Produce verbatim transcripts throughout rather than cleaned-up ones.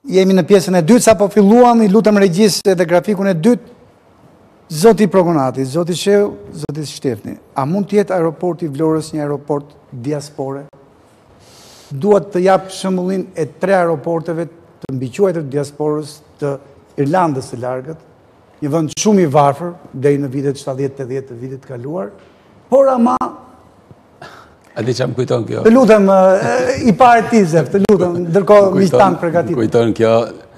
jemi në pjesën e dytë, sa po filluam, i lutem regjisë edhe grafikun e dytë, Zoti Progonati, Zoti Sheu, Zoti Shtefni, a mund të jetë aeroporti Vlorës një aeroport diaspore? Duhet të jap shembullin e tre aeroporteve të mbiquajtur të diasporës të Irlandës së Largët, një vend shumë i varfër deri në vitet shtatëdhjetë tetëdhjetë të vitit të kaluar, por ama a di çam kujton kjo? Të lutem i parë ti Zef, të lutem, ndërkohë miqtan përgatit. Kujton kjo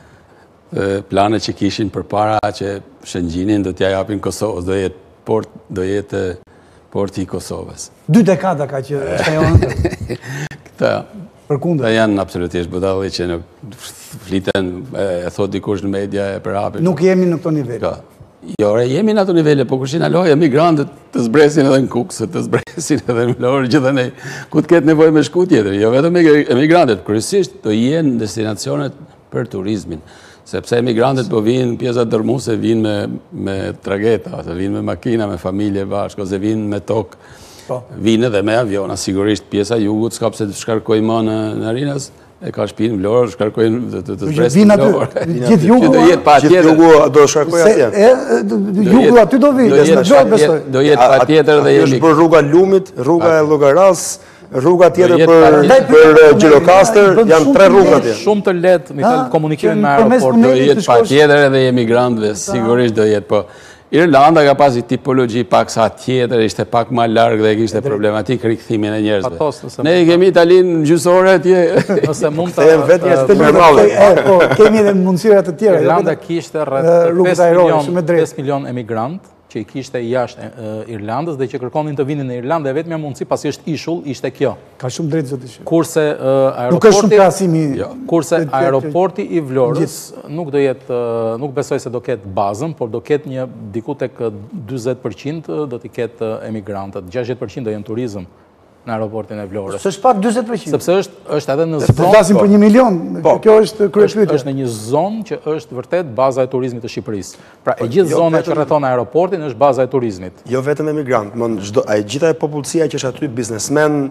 planet që kishin përpara që Shëngjinin do t'ja japin Kosovës, do jetë port, do jetë porti i Kosovës. Dy dekada ka që shtajonë. Këta përkundër. Këta janë absolutisht budalli që në fliten, e thot dikush në media e për hapit. Nuk jemi në këto nivele. Jo, re, jemi në ato nivele, po këshin aloja migrantët të zbresin edhe në Kuksë, të zbresin edhe në Vlorë, gjithë ne, ku të ketë nevoj me shku tjetër. Jo, vetëm emigrantët, kërësisht të jenë destinacionet për turizmin. Sepse emigrantët po vinë pjesa dërmuse, vinë me, me trageta, ose vinë me makina, me familje bashkë, ose vinë me tokë, vinë edhe me aviona. Sigurisht pjesa jugut s'ka pse të shkarkoj më në, në Rinas, e ka shpinë në Vlorë, shkarkojnë të të zbresin në Vlorë. Gjithë jugu, gjithë jugu do shkarkoj atje. Jugu aty do vinë, do jetë pa tjetër dhe jemi. Është për rruga Lumit, rruga e Llogaras, rruga tjetër për Gjirokastër, janë tre rruga tjetër. Shumë të lehtë, mi thënë komunikimin me aeroport. Do jetë pa tjetër edhe emigrantëve, sigurisht do jetë, po. Irlanda ka pasi tipologji pak sa tjetër, ishte pak ma largë dhe kishte problematik rikthimin e njerëzve. Ne i kemi Italinë në gjysore atje. Nëse mund të... Kthehen vetë njerëz të normale. Kemi edhe mundësira të tjera. Irlanda kishte rreth pesë milion emigrant, që i kishte jashtë Irlandës dhe që kërkonin të vinin në Irlandë, e vetëmja mundësi pasi është ishull, ishte kjo. Ka shumë drejtë zoti Sheu. Kurse Nuk është shumë krahasimi. Kurse aeroporti i Vlorës nuk do jetë, nuk besoj se do ketë bazën, por do ketë një diku tek dyzet përqind do t'i ketë emigrantët, gjashtëdhjetë përqind do jenë turizëm në aeroportin e Vlorës. Së është pak dyzet përqind. Sepse është është edhe në zonë. Po flasim për një milion. Kjo është kryepyetja. Është në një zonë që është vërtet baza e turizmit të Shqipërisë. Pra e gjithë zona që rrethon aeroportin është baza e turizmit. Jo vetëm emigrant, çdo ai gjitha e popullsia që është aty, biznesmen,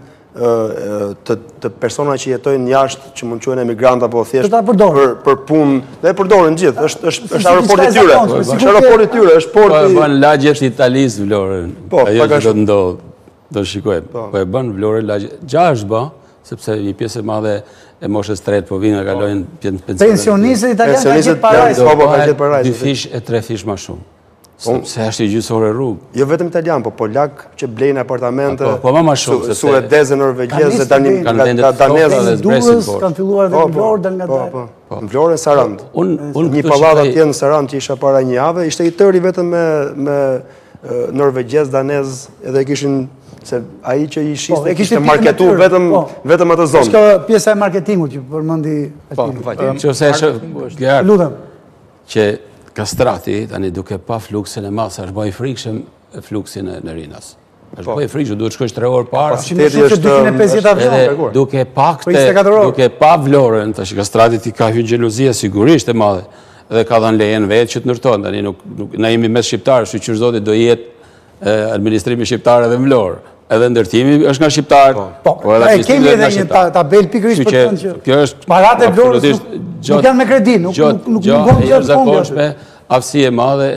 të të persona që jetojnë jashtë, që mund quhen emigrant apo thjesht për për punë, dhe e përdorin gjithë. Është është është aeroporti i tyre. Është aeroporti i tyre, është porti. Po bën lagjet Italisë Vlorën. Ajo që do të ndodh. Do shikojmë, po e bën Vlorë lagje. Gjashtë bë, sepse një pjesë e madhe e moshës tretë po vinë nga kalojnë pensionistë. Pensionistët italianë kanë gjetë parajsë. Po po kanë gjetë parajsë. Dy fish e tre fish më shumë. Se është i gjysore rrugë. Jo vetëm italian, po polak që blejnë apartamente. Po më më shumë. Suedeze, norvegjeze, tani danezë, durrës kanë filluar edhe në Vlorë dal nga dalë. Po, në Vlorë e Sarand. Një pallat atje në Sarand që isha para një jave, ishte i tëri vetëm me me norvegjez, danez, edhe kishin se ai që i shiste kishte marketuar vetëm vetëm atë zonë. Është pjesa e marketingut që përmendi aty. Nëse është lutem që Kastrati tani duke pa fluksin e madh, është bëj frikshëm fluksin në Rinas. Është bëj frikshëm, duhet shkosh tre orë para. Shteti është dyqin e pesëdhjetë avion. Duke pa këtë, duke pa Vlorën, tash Kastrati ti ka hyrë xhelozia sigurisht e madhe. Dhe ka dhënë lejen vetë që të ndërton, tani nuk na jemi mes shqiptarësh, shqyr zoti do jetë administrimi shqiptar edhe në Vlorë. Edhe ndërtimi është nga shqiptarë. Po, e kemi edhe një tabel pikërisht për të thënë që kjo është paratë e Vlorës nuk janë me kredi, nuk nuk mungon të zakonshme aftësi e madhe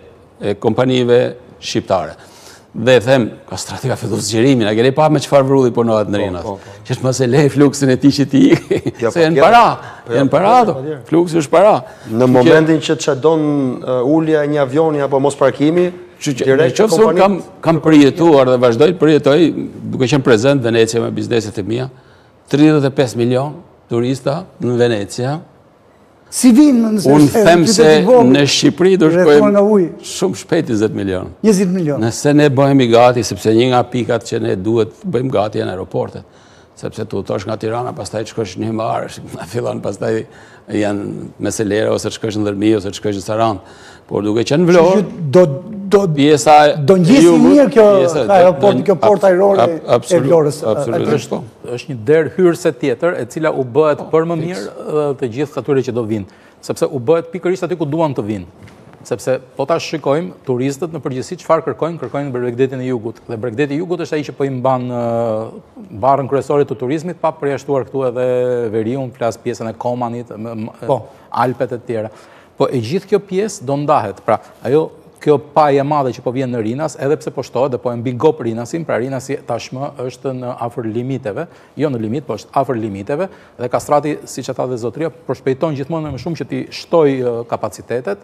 e kompanive shqiptare. Dhe them, Kastrati ka filluar zgjerimin, a keni pa me çfarë vrulli punohet në Rinas? Që është mos e lej fluksin e tij që ti. Se janë para, janë para ato. Fluksi është para. Në momentin që çadon ulja e një avioni apo mos parkimi, direkt kompani kam kam përjetuar dhe vazhdoj të përjetoj, duke qenë prezent në Venecia me bizneset e mia, tridhjetë e pesë milion turista në Venecia. Si vinë në Unë them se në Shqipëri do shkojmë shumë shpejt njëzet milion. njëzet milion. Nëse ne bëhemi gati, sepse një nga pikat që ne duhet bëjmë gati janë aeroportet. Sepse tu tosh nga Tirana, pastaj të shkosh në Himar, na fillon pastaj janë meselera ose të shkosh në Dërmi ose të shkosh në Sarandë. Por duke qenë Vlorë, do do pjesa do ngjisi mirë kjo aeroport, kjo port ajrore e Vlorës. Absolutisht. Është një derë hyrëse tjetër e cila u bëhet për më mirë të gjithë atyre që do vinë, sepse u bëhet pikërisht aty ku duan të vinë. sepse po ta shikojmë, turistët në përgjithësi çfarë kërkojnë, kërkojnë Bregdetin e Jugut. Dhe Bregdeti i Jugut është ai që po i mban barrën kryesore të turizmit, pa përjashtuar këtu edhe Veriun, flas pjesën e Komanit, po, Alpet e tjera. Po e gjithë kjo pjesë do ndahet. Pra, ajo kjo pajë e madhe që po vjen në Rinas, edhe pse po shtohet dhe po e mbigop Rinasin, pra Rinasi tashmë është në afër limiteve, jo në limit, po është afër limiteve, dhe Kastrati, siç e tha dhe zotëria, përshpejton gjithmonë më shumë që ti shtoj kapacitetet.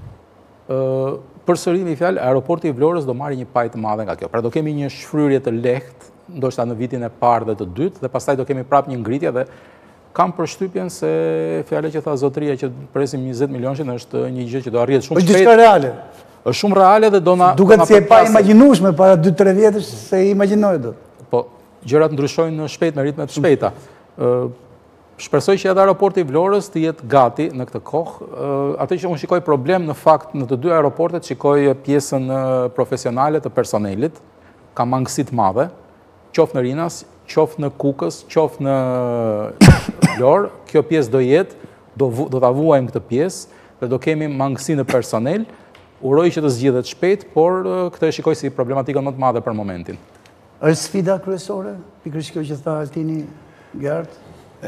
Përsëri me fjalë, aeroporti i Vlorës do marrë një pajë të madhe nga kjo. Pra do kemi një shfryrje të lehtë, ndoshta në vitin e parë dhe të dytë, dhe pastaj do kemi prapë një ngritje dhe kam përshtypjen se fjala që tha zotëria që presim njëzet milionë është një gjë që do arrihet shumë shpejt. Është diçka reale. Është shumë reale dhe do na duket si e pa imagjinueshme para dy tre vjetësh se imagjinoj dot. Po, gjërat ndryshojnë shpejt me ritme të shpejta. Shpresoj që edhe aeroporti i Vlorës të jetë gati në këtë kohë. Atë që unë shikoj problem në fakt në të dy aeroportet, shikoj pjesën profesionale të personelit, ka mangësi të madhe, qoftë në Rinas, qoftë në Kukës, qoftë në Vlorë, kjo pjesë do jetë, do, do ta vuajmë këtë pjesë dhe do kemi mangësi në personel. Uroj që të zgjidhet shpejt, por këtë e shikoj si problematikën më të madhe për momentin. Është sfida kryesore, pikërisht kjo që tha Altini Gjart?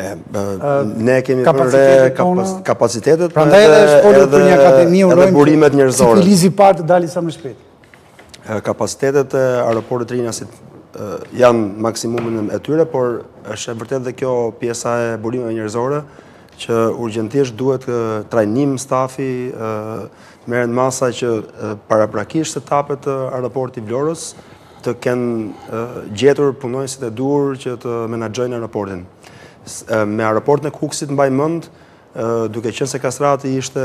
Ne kemi vënë kapacitetet, prandaj edhe është folur për një akademi, urojmë burimet njerëzore. Si filizi i parë të dalë sa më shpejt. Kapacitetet e aeroportit Rinasit janë maksimumin e tyre, por është e vërtet dhe kjo pjesa e burimeve njerëzore që urgjentisht duhet trajnim stafi, merren masa që paraprakisht etapet të aeroportit Vlorës të kenë gjetur punonësit e duhur që të menaxhojnë aeroportin. Me aeroportin e Kukësit mbaj mend, duke qenë se Kastrati ishte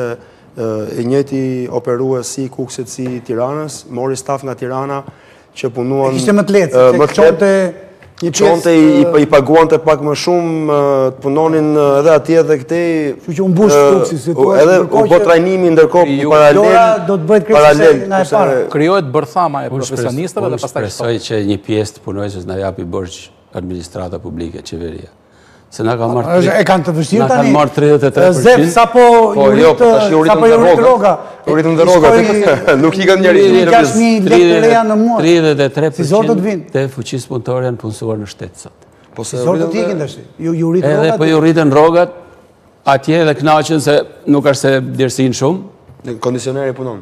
i njëjti operues si Kukësit si Tiranës, mori staf nga Tirana që punuan ishte më të lehtë, se çonte një çonte i paguante pak më shumë, punonin edhe atje dhe këtej. Kështu që u mbush Kukësi si thua. Edhe u bë trajnimi ndërkohë paralel. Do të bëhet kërcënim nga e para. Krijohet bërthama e profesionistëve dhe pastaj shpresoj që një pjesë të punojësve na japi borxh administrata publike, qeveria. Se na ka marrë e kanë të vështirë tani. Na kanë marrë tridhjetë e tre përqind. Zef sapo jurit sapo jurit rroga. Juritën dhe rroga. Nuk i kanë njëri tridhjetë e tre përqind të fuqisë punëtore janë punësuar në shtet sot. Po se do të ikin tash. Ju ju rrit rrogat. Edhe po ju rritën rrogat atje dhe kënaqen se nuk është se vlerësin shumë. Në kondicioneri punon.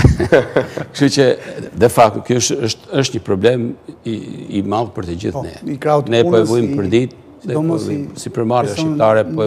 Kështu që de facto ky është është një problem i madh për të gjithë ne. Ne po e vujmë për ditë. Si përmarrja shqiptare po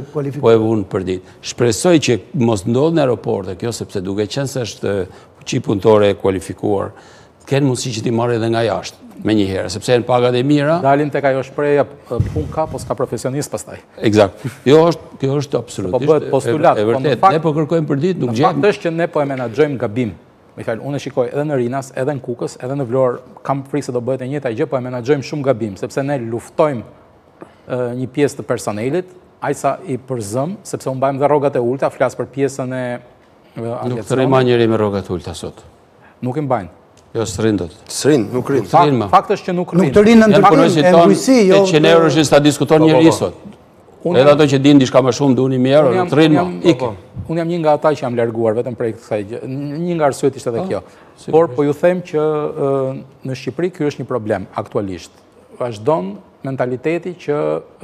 e vunë për ditë. Shpresoj që mos ndodhë në aeroporte kjo, sepse duke qenë se është fuqi punëtore e kualifikuar, kenë mundësi që ti marrë edhe nga jashtë, me njëherë, sepse e në pagat e mira... Dalin të ka jo shpreja pun ka, po s'ka profesionist pastaj. Exakt. Kjo është absolutisht... Po bëhet postulat. E vërtet, ne po kërkojmë për ditë, nuk gjemë... Në fakt është që ne po e menaxhojmë gabim. Mikhail, unë e shikoj edhe në Rinas, edhe në Kukës, edhe në Vlorë, kam frikë se do bëhet e njëjta gjë, po e menaxhojmë shumë gabim, sepse ne luftojmë një pjesë të personelit, ajsa i përzëm, sepse unë bajmë dhe rrogat e ulta, flasë për pjesën e aviacionit. Nuk të rima njëri me rrogat ulta sot. Nuk i mbajnë. Jo, së rinë do të. Së rinë, nuk rinë. Fakt është që nuk rinë. Nuk të rinë në ndërtim, e mbujësi, jo... E qenë euro që s'ta diskuton njëri sot. Edhe ato që dinë dishka më shumë duni mi euro, nuk të rinë ma. Unë jam një nga ata që jam larguar, vetëm prej kësaj gjë. Një nga arsyet ishte edhe kjo. Por, po ju them që në Shqipëri ky është një problem, aktualisht. Vazhdon mentaliteti që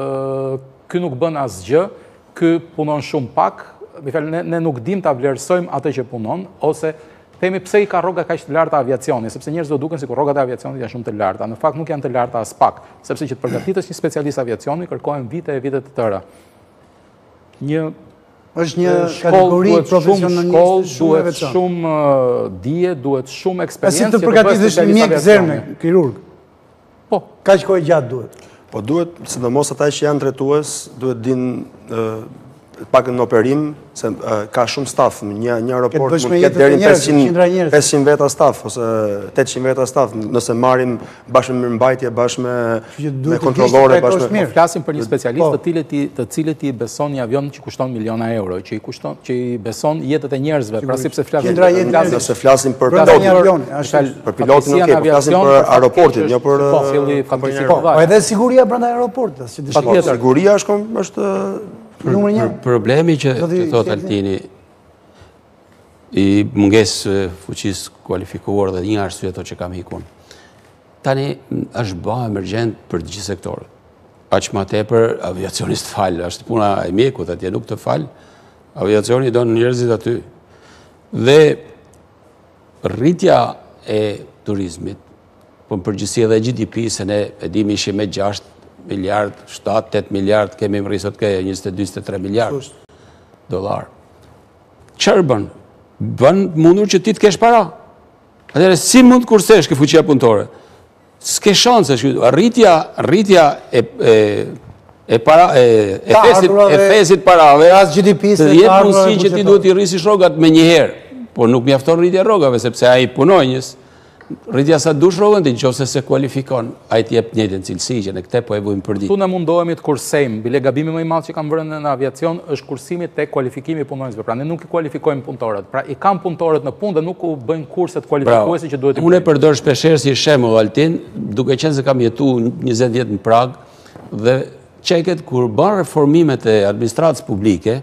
ky nuk bën asgjë, ky punon shumë pak, ne nuk dim ta vlerësojmë atë që punon, ose themi pse i ka rroga kaq të larta aviacioni, sepse njerëzit do duken sikur rrogat e aviacionit janë shumë të larta. Në fakt nuk janë të larta as pak, sepse që të përgatitesh një specialist aviacioni kërkohen vite e vite të tëra. Një është një kategori profesionalistë shumë e veçantë. Duhet shumë dije, duhet shumë eksperiencë. Si të përgatitesh një mjek zerne, kirurg. Po, kaq kohë gjatë duhet. Po duhet, sidomos ata që janë trajtues, duhet dinë pak në operim, se ka shumë staf, një aeroport mund të ketë deri në pesëqind veta staf, ose tetëqind veta staf, nëse marrim bashkë me mirëmbajtje, bashkë me kontrollore, bashkë me... Flasim për një specialist të cilët i beson një avion që kushton miliona euro, që i beson jetët e njerëzve, pra si pse flasim... Nëse flasim për pilotin, për pilotin ok, për flasim për aeroportin, jo për... Po, edhe siguria brenda aeroportit. Siguria është... Problemi që thot Altini, i munges fuqis kualifikuar dhe një arsye ato që kam ikun. Tani është bë emergjent për të gjithë sektorët. Aq më tepër aviacionist fal, është puna e mjekut, atje nuk të fal. Aviacioni don njerëzit aty. Dhe rritja e turizmit, po në përgjithësi edhe G D P, se ne e dimi ishim me gjashtë miliard, shtatë, tetë miliard, kemi më rrisot ke njëzet e dy njëzet e tre miliard dolar. Çfarë bën? Bën mundur që ti të kesh para. Atëherë si mund të kursesh ke fuqia punëtore? S'ke shanse, rritja, rritja e, e, e, para, e, e, fesit, e fesit parave, të jetë mundësi që ti duhet i rrisish rrogat me njëherë, por nuk mjafton rritja rrogave, sepse ai punonjës, rritja sa dush rrogën, ti nëse se kualifikon, ai të jep njëjtën cilësi që ne këtë po e vujmë për ditë. Tu ne mundohemi të kursejmë, bile gabimi më i madh që kam bërë në aviacion është kursimi tek kualifikimi i punonjësve. Pra ne nuk i kualifikojmë punëtorët. Pra i kam punëtorët në punë dhe nuk u bëjnë kurset kualifikuese që duhet i bëjnë. Unë e përdor shpeshherë si shembull Altin, duke qenë se kam jetuar njëzet vjet në Prag dhe çeket kur bën reformimet e administratës publike,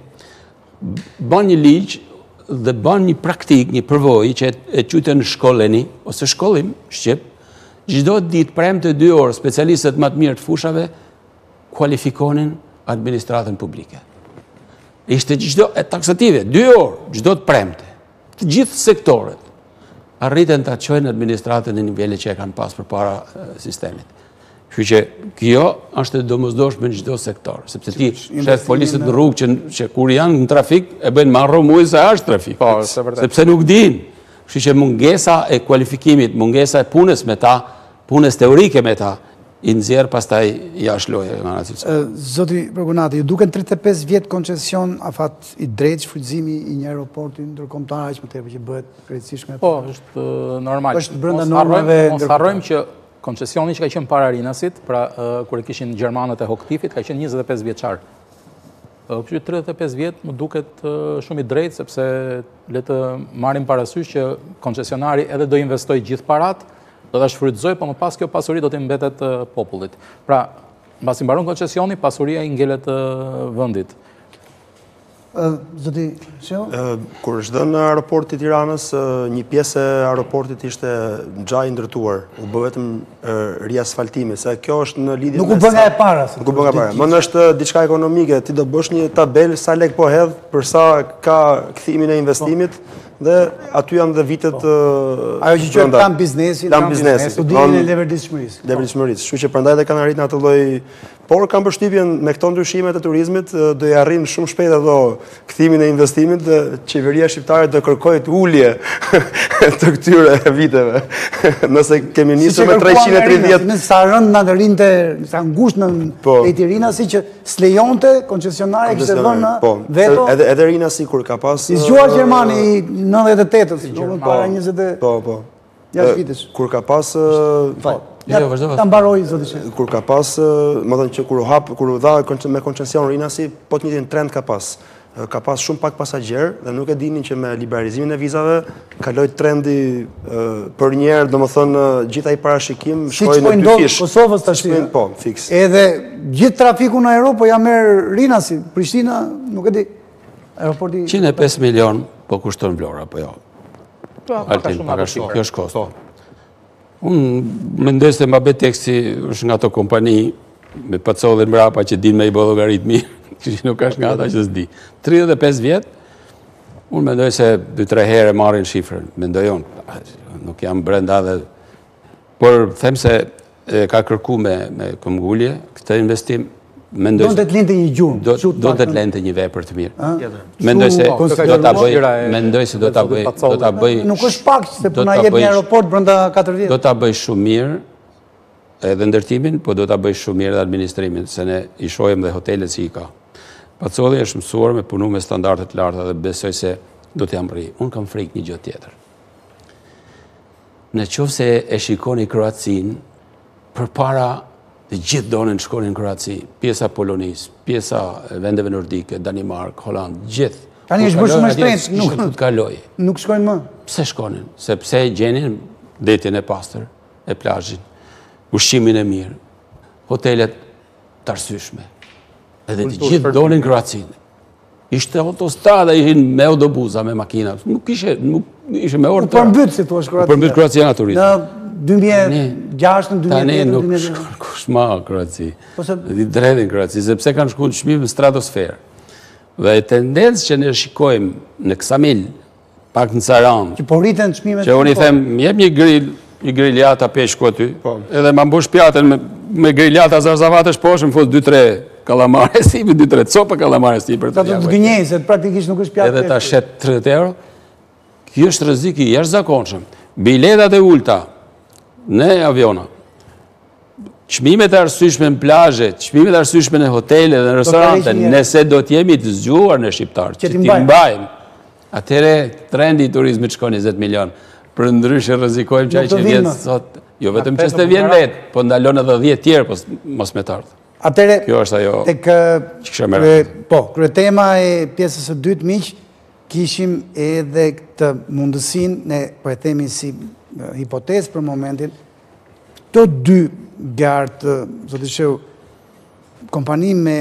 bën një ligj dhe bën një praktik, një përvojë që e quajtën shkolleni ose shkollim shqip, çdo ditë premte dy orë specialistët më të mirë të fushave kualifikonin administratën publike. Ishte çdo e taksative, dy orë çdo të premte. Të gjithë sektorët arriten ta çojnë administratën në nivele që e kanë pas përpara sistemit. Kështu që kjo është e domosdoshme në çdo sektor, sepse ti shef policët në rrugë që, që kur janë në trafik e bëjnë marrë muj se është trafik, po, sepse nuk din. Kështu që mungesa e kualifikimit, mungesa e punës me ta, punës teorike me ta, i nxjerr pastaj jashtë loje nga ana cilësore. Zoti Prokunati, ju duken tridhjetë e pesë vjet koncesion afat i drejtë shfrytëzimi i një aeroporti ndërkombëtar aq më tepër që bëhet krejtësisht me. Po, është normal. Është brenda normave. Mos harrojmë që koncesioni që ka qenë para Rinasit, pra kur e kishin gjermanët e Hoktifit, ka qenë njëzet e pesë vjeçar. Kështu tridhjetë e pesë vjet më duket shumë i drejtë, sepse le të marrim parasysh që koncesionari edhe do investoj gjithë parat, do ta shfrytëzoj, po më pas kjo pasuri do të mbetet popullit. Pra, mbasi mbaron koncesioni, pasuria i ngelet vendit. Zoti Sheu? Kur është dhënë në aeroporti i Tiranës, një pjesë e aeroportit ishte xhaj ndërtuar, u bë vetëm riasfaltimi, se kjo është në lidhje me Nuk u bë nga e para. Nuk u bë nga e para. Më është diçka ekonomike, ti do bësh një tabel sa lek po hedh për sa ka kthimin e investimit dhe aty janë dhe vitet. Ajo që quhet plan biznesi, plan biznesi, studimin e leverdishmërisë. Leverdishmërisë. Kështu që prandaj dhe kanë arritur në atë lloj. Por kam përshtypjen me këto ndryshimet e turizmit do i arrin shumë shpejt ato kthimin e investimit dhe qeveria shqiptare do kërkojë ulje të këtyre viteve. Nëse kemi nisur me treqind e tridhjetë, nëse sa rënd na rrinte, sa ngushtë në Eti Rinasi që s'lejonte koncesionari kishte vënë veto. Edhe edhe Rinasi kur ka pas. I zgjuar Gjermani i nëntëdhjetë e tetës, domethënë para njëzet. Po, po. Jashtë vitesh. Kur ka pas Ta mbaroj, zoti Sheu. Kur ka pas, më thënë që kur u hap, kur u dha me koncesion Rinasi, po të njëjtin trend ka pas. Ka pas shumë pak pasagjerë dhe nuk e dinin që me liberalizimin e vizave kaloi trendi për një herë, domethënë gjithaj parashikim shkoi në dy fish. Kosovës tash. Po, fiks. Edhe gjithë trafiku në Europë ja merr Rinasi, Prishtina, nuk e di. Aeroporti njëzet e pesë milion po kushton Vlora, po jo. Altin, paka shumë, kjo është kosto. Unë mendoj se Mabet Teksti është nga ato kompani me pacollin mrapa që din me i bëllo garit mirë, që nuk është nga ata që s'di. tridhjetë e pesë vjet, unë mendoj se dy tre herë marrin shifrën, mendoj unë, nuk jam brenda dhe, por them se ka kërku me këmgullje këtë investim. Do të të lente një gjurmë. Do të të lente një vepër të mirë. Mendoj se do ta bëj, mendoj se do ta bëj, do ta bëj. Nuk është pak se puna jep në aeroport brenda katër vjet. Do ta bëj shumë mirë edhe ndërtimin, po do ta bëj shumë mirë edhe administrimin, se ne i shohim dhe hotelet si i ka. Pacolli është mësuar me punu me standarde të larta dhe besoj se do të jam rri. Unë kam frikë një gjë tjetër. Në qoftë se e shikoni Kroacin përpara të gjithë donin të shkonin në Kroaci, pjesa Polonisë, pjesa vendeve nordike, Danimark, Holland, gjithë. Tani është bërë shumë e shtrejnë, nuk të kaloj. Nuk shkojnë më. Pse shkonin? Sepse gjenin detin e pastër, e plazhin, ushqimin e mirë, hotelet të arsyeshme. Edhe të gjithë donin Kroacinë. Ishte autostrada, ishin me autobusa, me makina. Nuk ishe, nuk ishe me orë të... U përmbyt, si tu është Kroacia. U përmbyt Kroacia nga turizmi. Në dy mijë e gjashtë, në dy mijë e tetë, në dy mijë e tetë. Nuk shma Kroaci. Di drejtin Kroaci, sepse kanë shku në çmim në stratosferë. Dhe tendencë që ne shikojmë në Ksamil, pak në Saran, që po rriten çmimet. Që unë i them, jep një grill, një griljata peshku aty, edhe ma mbush pjatën me griljata zarzavatësh poshtë, më fut dy tre kalamare si, dy tre copa kalamare si për të jakoj. Ta të gënjej, se praktikisht nuk është pjatë. Edhe ta shet tridhjetë euro. Kjo është rrezik i jashtëzakonshëm. Biletat e ulta në aviona, çmimet e arsyeshme në plazhe, çmimet e arsyeshme në hotele dhe në restorante, nëse do të jemi të zgjuar në shqiptar, që ti mbajmë, atëherë trendi i turizmit shkon njëzet milion. Për ndryshe rrezikojmë çaj që vjen sot, jo vetëm që s'të vjen vetë, po ndalon edhe dhjetë tjerë, po mos me të ardhë. Atëre, kjo është ajo tek, që kisha merë. Po, kryetema e pjesës së dytë miq, kishim edhe këtë mundësinë, ne po e themi si hipotezë për momentin, këto dy gartë, zotë sheu, kompani me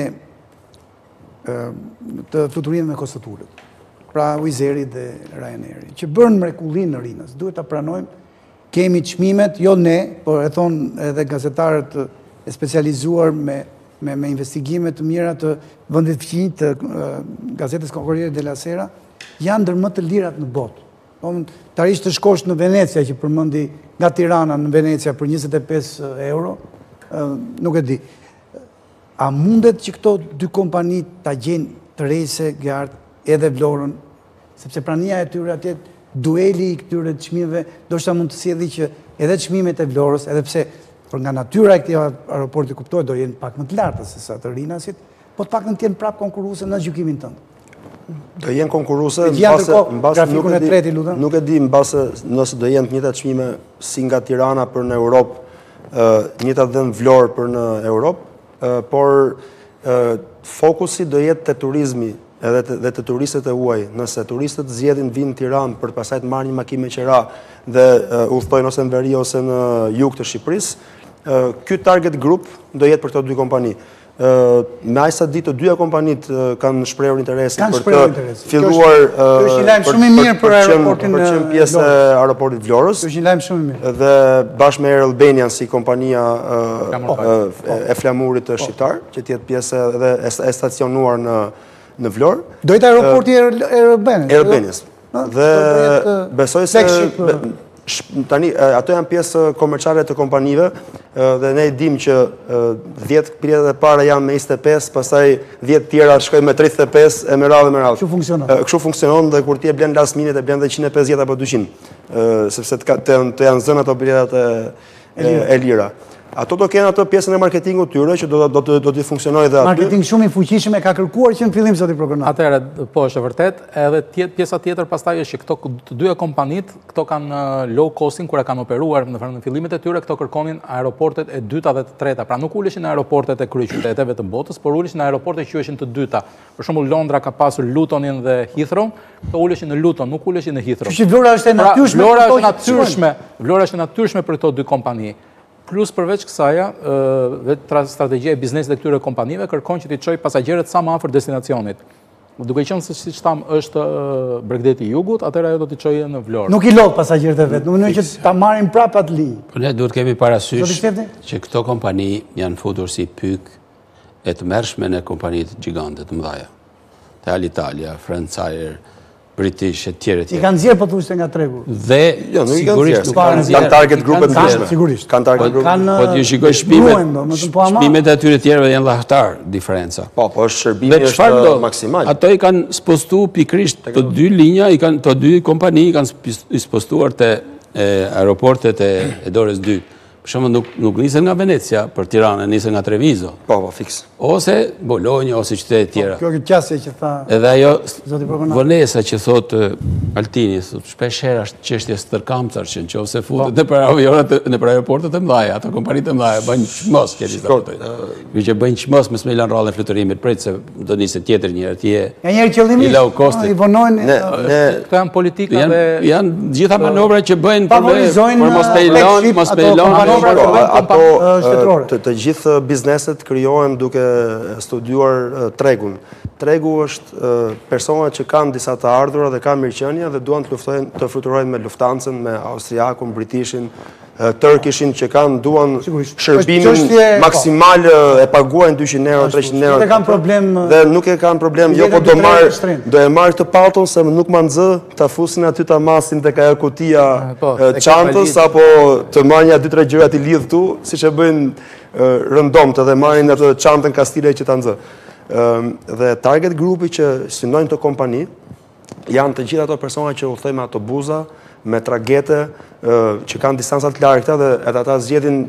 të fluturimit me Kosotulët, pra Wizz dhe Ryanairi, që bërnë mrekullin në Rinës. Duhet të pranojmë, kemi çmimet, jo ne, por e thonë edhe gazetarët e specializuar me, me, me investigime të mira të vendit fëqinj të gazetës Corriere della Sera, janë ndër më të lirat në botë. Të arish të shkosh në Venecia, që përmëndi nga Tirana në Venecia për njëzet e pesë euro, nuk e di. A mundet që këto dy kompani të gjenë të rejse gartë edhe Vlorën, sepse prania e tyre atje, dueli i këtyre çmimeve, do shta mund të sjellë që edhe çmimet e Vlorës, edhe pse për nga natyra e këtij aeroporti kuptohet do jenë pak më të larta se sa të Rinasit, po të paktën të jenë prapë konkurruese në gjykimin tënd. Do jenë konkurruese mbase grafikun e tretë, lutem. Nuk e di mbase nëse do jenë të njëjtat çmime si nga Tirana për në Europë, të njëjtat dhe në Vlorë për në Europë, por fokusi do jetë te turizmi edhe të turistët e huaj. Nëse turistët zgjedhin vinë në Tiranë për pasaj të marrë një makinë me qera dhe udhtojnë ose në veri ose në jug të Shqipërisë, ky target group do jetë për këto dy kompani. Me aq sa di të dyja kompanit kanë shprehur interes për të filluar për qenë pjesë e aeroportit Vlorës. Kjo është një lajm shumë i mirë. Dhe bashkë me Air Albanian si kompania e flamurit shqiptar, që të jetë pjesë edhe e stacionuar në në Vlorë. Dojtë aeroporti Air Albanian. Air Albanian. Dhe besoj se tani ato janë pjesë komerciale të kompanive dhe ne dim që dhjetë biletat e para janë me njëzet e pesë, pastaj dhjetë tjera shkojnë me tridhjetë e pesë e me radhë me radhë. Kështu funksionon. Kështu funksionon dhe kur ti e blen last minute e blen dhe njëzet e pesëdhjetë apo dyqind, sepse të janë zënë ato biletat e lira. Ato do kenë ato pjesën e marketingu tyre që do të funksionojë dhe aty. Marketing shumë i fuqishëm e ka kërkuar që në fillim zoti prokurorit. Atëherë, po është e vërtet, edhe pjesa tjetër pastaj është që këto të dyja kompanit, këto kanë low costing kur e kanë operuar në fillimet e tyre, këto kërkonin aeroportet e dyta dhe të treta. Pra nuk uleshin në aeroportet e kryeqyteteve të botës, por uleshin në aeroportet që quheshin të dyta. Për shembull Londra ka pasur Lutonin dhe Heathrow, këto uleshin në Luton, nuk uleshin në Heathrow. Që Vlora është e natyrshme. Vlora është natyrshme, Vlora është natyrshme për këto dy kompani. Plus përveç kësaja, strategjia e biznesit e këtyre kompanive kërkon që t'i çojë pasagjerët sa më afër destinacionit. Duke qenë se siç tham është Bregdeti i Jugut, atëherë ajo do t'i çojë në Vlorë. Nuk i lodh pasagjerët e vet, në mënyrë që ta marrin prapë atë linjë. Po ne duhet kemi parasysh që këto kompani janë futur si pyk e të mërshme në kompanitë gjigante të mëdha. Te Alitalia, France Air, British e tjere tjere. I kanë zjerë për të ushte nga tregur. Dhe sigurisht nuk kanë zjerë. Kanë target grupet të ndryshme. Sigurisht. Kanë target grupet. Po t'ju shikoj shpimet, shpimet e atyre tjereve janë lahtar diferenca. Po, po është shërbimi është maksimal. Ato i kanë spostu pikrisht të dy linja, të dy kompani i kanë spostuar të aeroportet e Dorës dy. Për shumë nuk nisën nga Venecia për Tirana, nisën nga Treviso. Po, po, fix. Ose Bologna, ose qytetet tjera. Kjo këtë qasje që tha... Edhe ajo vonesa që thotë Altini, shpesh herë është çështje stërkamcar që në qoftë se futet në për avionat, në për aeroportet e mëdha, ato kompanitë e mëdha bëjnë çmos, keni thotë. Ky që bëjnë çmos me smelan rrallën fluturimit, prit se do nisë tjetër një herë atje. Ja njëherë qëllimi i vonojnë. Këto janë politika dhe janë gjitha manovra që bëjnë për mos të lënë, mos të lënë ato të gjithë bizneset krijohen duke studiuar tregun. Tregu është persona që kanë disa të ardhura dhe kanë mirëqenia dhe duan të luftojnë, të fluturojnë me Luftancën, me Austriakun, Britishin, Turkishin që kanë duan shërbimin maksimal e paguajnë dyqind euro, treqind euro. Nuk e kanë problem. Dhe nuk e kanë problem, jo po do marrë do e marrë këtë palton se nuk ma nxë, ta fusin aty ta masin tek ajo kutia çantës apo të marrin ja dy tre gjëra të lidh tu, siç e bëjnë rëndomt edhe marrin atë çantën kastile që ta nxë. Dhe target grupi që synojnë të kompani janë të gjithë ato persona që udhtojnë me autobuza, me tragete, që kanë distancat largëta dhe edhe ata zgjedhin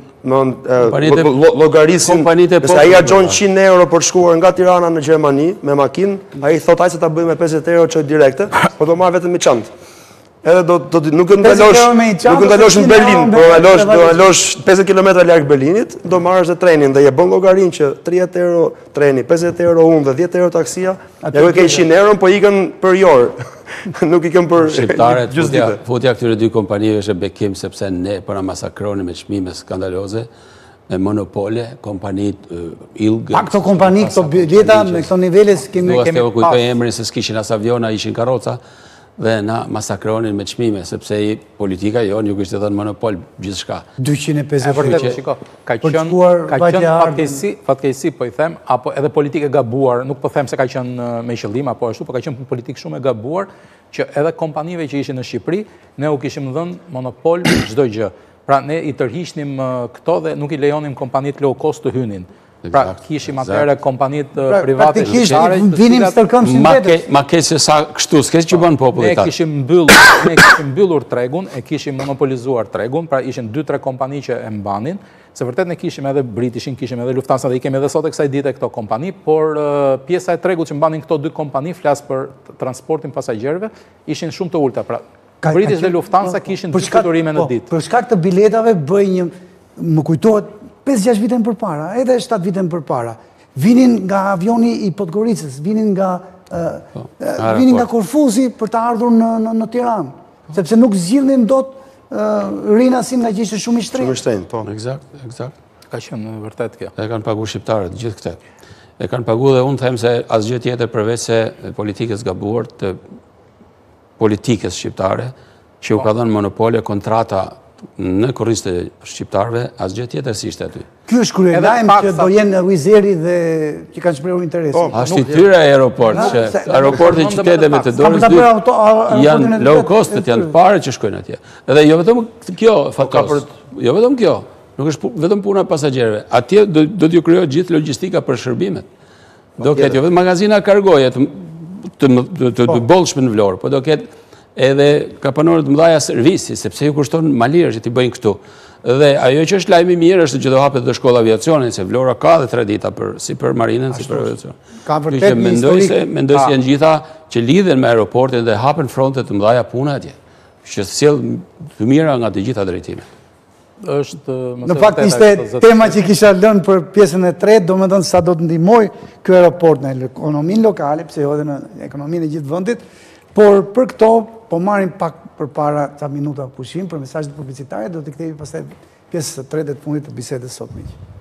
llogarisin. Nëse ai harxhon qind euro për të shkuar nga Tirana në Gjermani me makinë, ai thotë ai se ta bëj me pesëdhjetë euro çoj direkte, po do marr vetëm me çantë. Edhe do do nuk do ndalosh, nuk do ndalosh në Berlin, po ndalosh, do ndalosh pesëdhjetë kilometra larg Berlinit, do marrësh dhe trenin dhe je bën llogarinë që tridhjetë euro treni, pesëdhjetë euro unë dhe dhjetë euro taksia, ja ke qind euro, po ikën për orë. Nuk ikën për shqiptarët. Futja këtyre dy kompanive është bekim sepse ne po na masakroni me çmime skandaloze, me monopole, kompanit I L G. Pa këto kompani, këto bileta me këto nivele kemi kemi pas. Kujtoj emrin se s'kishin as aviona, ishin karroca. Dhe na masakronin me çmime, sepse i politika jonë ju kishte dhënë monopol gjithçka. dyqind e pesëdhjetë vërtet, shiko, ka qenë ka qenë fatkeqësi, fatkeqësi po i them, apo edhe politikë e gabuar, nuk po them se ka qenë me qëllim apo ashtu, por ka qenë politikë shumë e gabuar që edhe kompanive që ishin në Shqipëri, ne u kishim dhënë monopol çdo gjë. Pra ne i tërhiqnim këto dhe nuk i lejonim kompanitë low cost të hynin. Pra, kishim atëre kompanit private shqiptare. Vinim stërkëmshin vetës. Ma ke se sa kështu, s'ke që bënë popullit tatë. Ne kishim mbyllur tregun, e kishim monopolizuar tregun, pra ishin dy tre kompani që e mbanin, se vërtet ne kishim edhe Britishin, kishim edhe Lufthansa dhe i kemi edhe sot e kësaj dite këto kompani, por pjesa e tregut që mbanin këto dy kompani, flas për transportin pasagjerëve, ishin shumë të ulta. Pra, British dhe Lufthansa kishin dy fluturime në ditë. Për shkak të biletave bëj një, më kujtohet, pesë gjashtë viten për para, edhe shtatë viten për para. Vinin nga avioni I Podgoricës, vinin nga vinin nga Korfuzi për të ardhur në Tiranë, sepse nuk zgjidhnin dot rinasin nga që ishte shumë I shtrenjtë. Shumë I shtrenjtë, po. Eksakt, eksakt. Ka qenë vërtet kjo. E kanë pagu shqiptarët, gjithë këte. E kanë pagu dhe unë them se asgjë tjetër përveç se politikës gabuar të politikës shqiptare, që u ka dhënë monopole, kontrata në korriste shqiptarve, asgjë tjetër si ishte aty. Ky është kryelajm që do jenë Ruizeri dhe që kanë shprehur interesin. Ashtu tyre aeroport, që aeroporti qyteteve të Dorës dy janë low cost, janë pare që shkojnë atje. Edhe jo vetëm kjo, fatos, jo vetëm kjo, nuk është vetëm puna pasagjerëve. Atje do t'ju krijojë gjithë logjistika për shërbimet. Do ketë jo vetëm magazina kargoje të bollshme në Vlorë, po do ketë edhe kapanorët mëdhaja servisi, sepse ju kushton malirë që t'i bëjnë këtu. Dhe ajo që është lajmi mirë është që do hapet dhe shkolla aviacionin, se Vlora ka dhe tre dita si për marinën, si për aviacion. Ka vërtet një historik. Mendoj se janë gjitha që lidhen me aeroportin dhe hapen frontet të mëdhaja puna atje, që sjell të mira nga të gjitha drejtimet. Në fakt ishte tema që kisha lënë për pjesën e tretë, do me thënë sa do të ndihmoj ky aeroport në ekonominë lokale, pse jo edhe në ekonominë e gjithë vendit, por për këto po marrim pak për para ca minuta pushim për mesazhet publicitare, do të kthehemi pastaj pjesën e tretë të fundit të bisedës sot miq.